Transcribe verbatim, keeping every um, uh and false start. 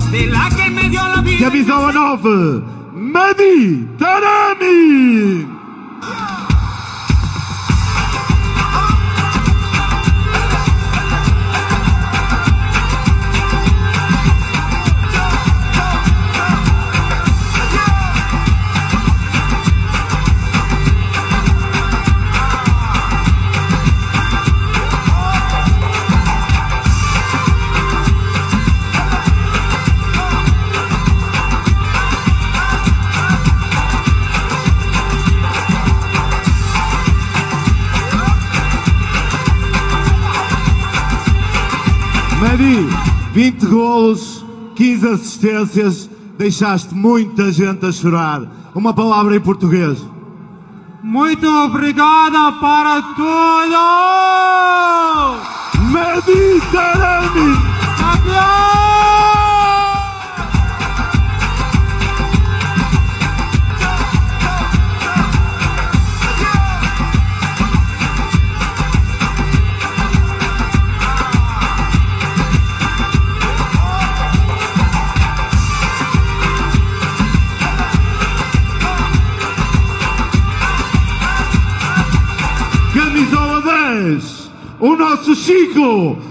de la que me dio la vida. Camisola nove, Mehdi Taremi. Mehdi, vinte golos, quinze assistências, deixaste muita gente a chorar. Uma palavra em português. Muito obrigada para tudo! Mehdi Taremi! Campeão! Camisola dez, o nosso Chico